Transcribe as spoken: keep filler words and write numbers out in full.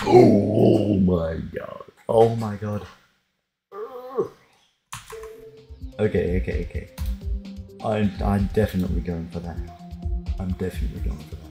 Oh my god. Oh my god. Okay, okay, okay. I'm, I'm definitely going for that. I'm definitely going for that.